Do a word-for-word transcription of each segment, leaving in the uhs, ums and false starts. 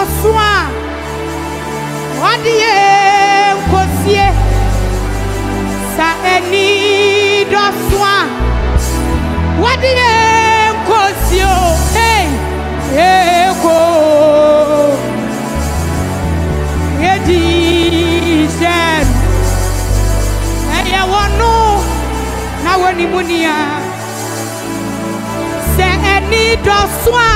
doswa wadiye kosie sa eni doswa wadiye kosio hey eko edisen eya wono na woni munia se eni doswa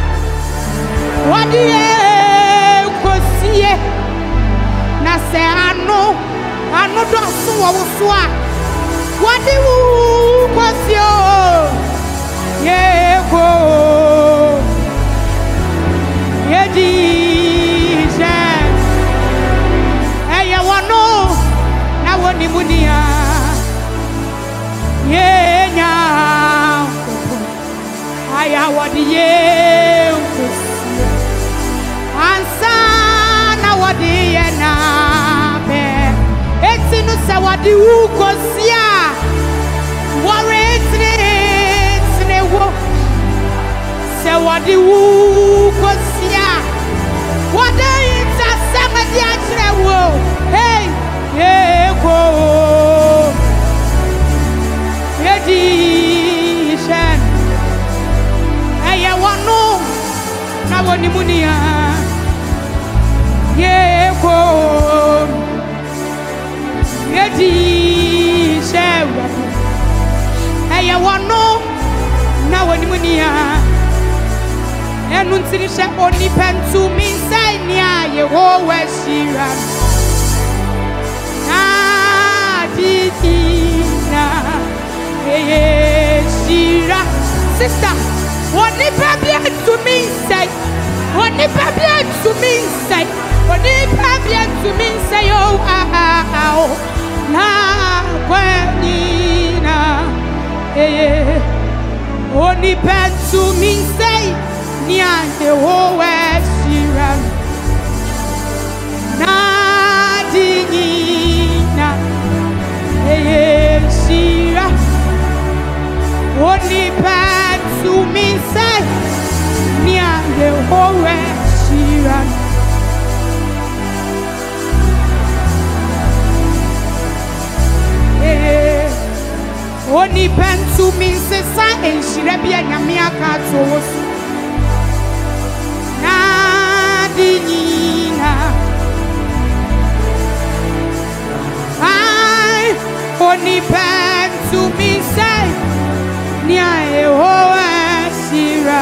wadiye kosie na se ano ano dosu wo soa wadi wu kosio yego yedije eya wono na woni munia yenya aya wadiye ansa na wadiye na be etinu se wadi wu kosia wore etine wo se wadi wu kosia wade ita sama di achre wo hey yego yedishan aya wano na woni munia yego yedishan aya wano na woni munia enu ntiri she oni pentu mi sai ni aye wo weshira na dikina eye shira sister oni pabia to me say oni pabia to me say oni pabia to me say oh ah ah oh na kwenina eye oni pentu mi say ni ande wo weshira na dikina eye shira oni pentu mi say ni ande wo weshira oni pentu mi say sa enshira bia nyame aka to wo na dinina ai oni pentu mi say ni ae ho asira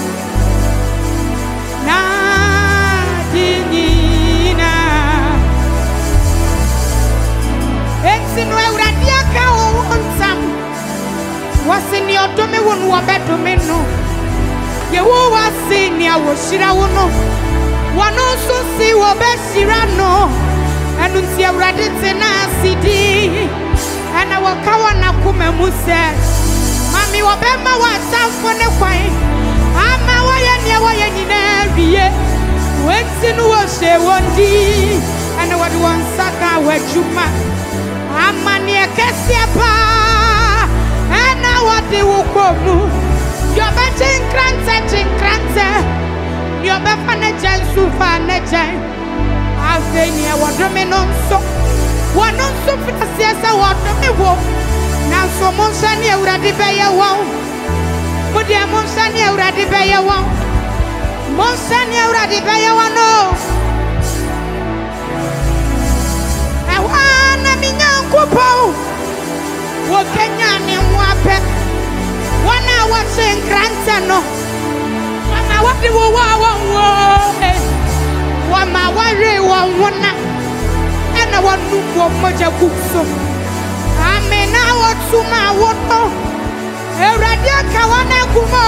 na dinina etinu ewradia ka o ontam wasini odome wonu obedome no ye wo wasini awoshira wono wano so si wo beshira no enu nti ewrade tena asidi ana wakawa na kuma muse mami wabema watamfo ne kwan ama waye ne waye nyina wiye wentinu wo she wondi ana wadi wansaka wajuma ama ne kesia pa ana wadi wukomu yo be chinkrante chinkrante yo be fane jensu fane jen aveni e wadome nonso wanonso fitasia sa wadome wo na so monsani ewrade beye wo mudi monsani ewrade beye wo monsani ewrade beye wo no awana minyankupo wo kenya ni wape wana wa chinkrante no wana wadi wo wa wo wama ware wo wona ena wonu wo moja kuso amena wotuma woto ewrade aka wana kumo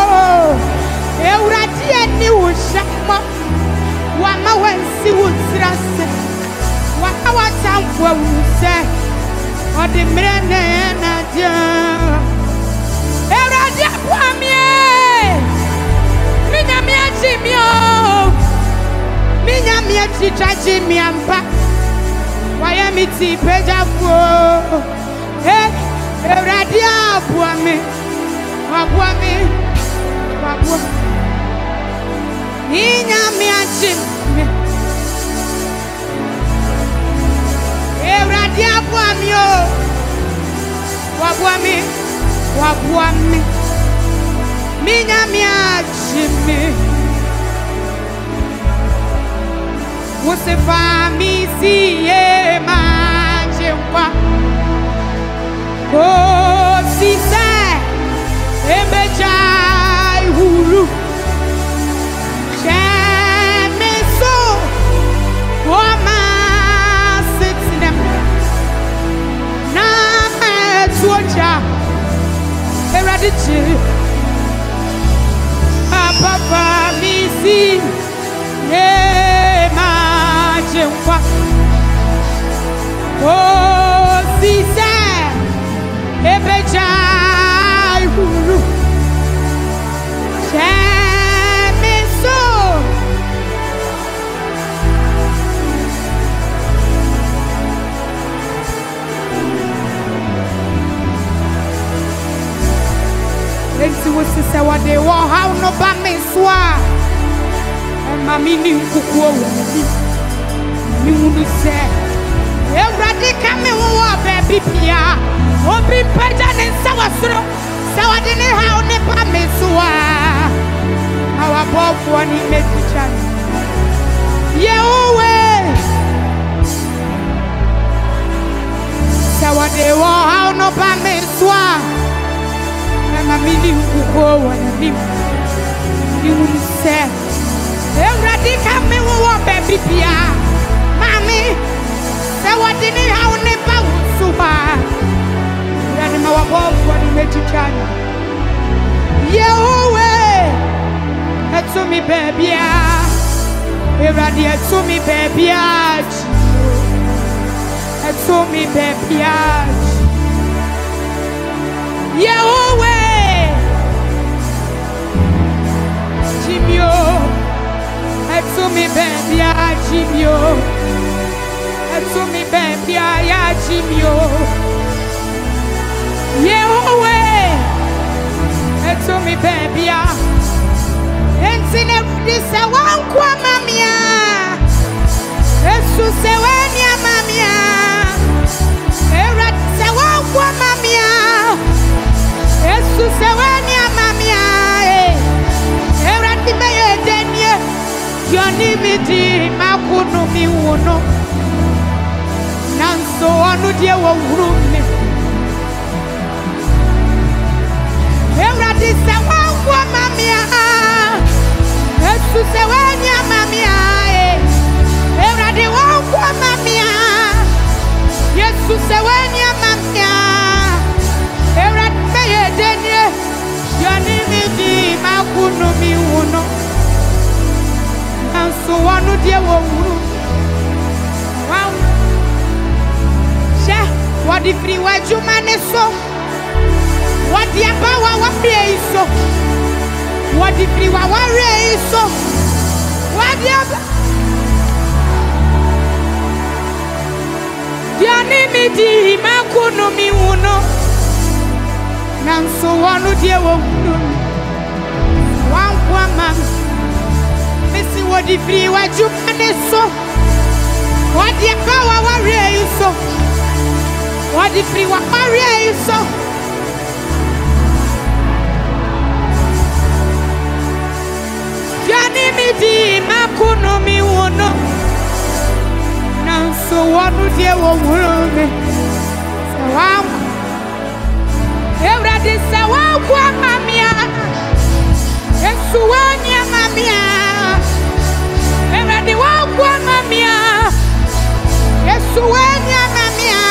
ewrade ani wo shama wama wansi wo tirase waka watamfo awuse ode mrene na dia ewrade kwamie minya mi achimio minya mi achichachi mi ampa waya mi ti peja fo eh ewrade abua mi abua mi abua minya mi Jimmy. Ewurade aboa mi o. Waboa mi. Waboa mi. Mi nyame Jimmy. Você vai me se imaginar. Oh, si se embejai huru. Jamais so wama sitinem. Na tuoja eradichi. Papa mi si imaginar. Oh, si se ebejai huru. Jamais so enti wosi se wade wo how no ba me so a ma mi ni nkukuo wo ni mi hunu se Ewurade ka me wo wo ba bibia obi paja ne nsa wasoro se wade ne how ne ba me so a our bofo ni meficha yewe se wade wo how no ba me so a ma mi ni nkukuo wo ni mi hunu se Ewurade ka me wo wo ba bibia mami se wade ne how ne ba so ba yani ma wa bofo ni meficha yewe eto mi baby ah Ewurade eto mi baby ah eto mi baby ah yewe Jimio eto mi baby ah Jimio eto mi baby ah ya Jimio yewe eto mi baby ah Ensine disa wankwa mamia Yesu seweni mamia Era disa wankwa mamia Yesu seweni mamia Era dibeye denye Yoni midi makunu miuno Nanso anu die wa urumi Era disa wankwa mamia Yesu seweni mamia Ewurade wankwa mamia Yesu seweni mamia Ewurade meye denye Yoni midi makunu miuno Nanso wanu die wo wuru Wow She wadi free wajuma ne so Wadi abawa wapie iso Wadi free wa ware iso Wadi aba Diani midi makunu miuno Nanso wanu die wo wuru Wankwa mami Missy wadi free wa jumane so Wadi abawa ware iso Wadi free wa ware iso Yani midi makuno mi wono Nanso wanu die wo wurume Sawam Ewurade sawam kwa mamia Yesu wanya mamia Ewurade wakwa mamia Yesu wanya mamia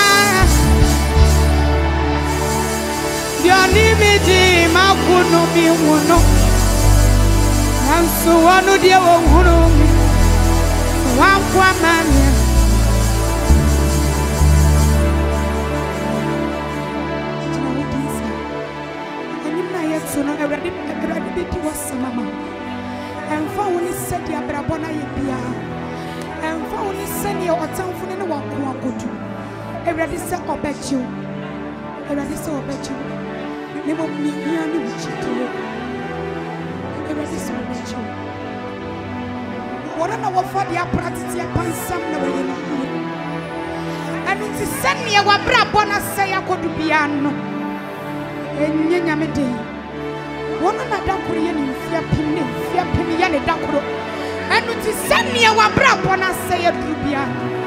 Yani midi makuno mi wono Nanso wanu die wo wurume Wakwa mamia Ewurade Ewurade bi wasa mama Emfa woni sedi abrabona ye bia Emfa woni sedi otamfo ne wako akodu Ewurade se obechiw Ewurade se obechiw ne mo ni hia ne wuchito Ewurade se obechiw wɔn na wɔfa de apratete apansam na wɔyɛ no ɛno nti sɛnea wɔabrabɔ no sɛ yɛakɔdo bia no ɛnyɛ nyame den wɔn na dakoro yɛ ne mfia pim ne mfia pim yɛ ne dakoro ɛno nti sɛnea wɔabrabɔ no sɛ yɛduru bia no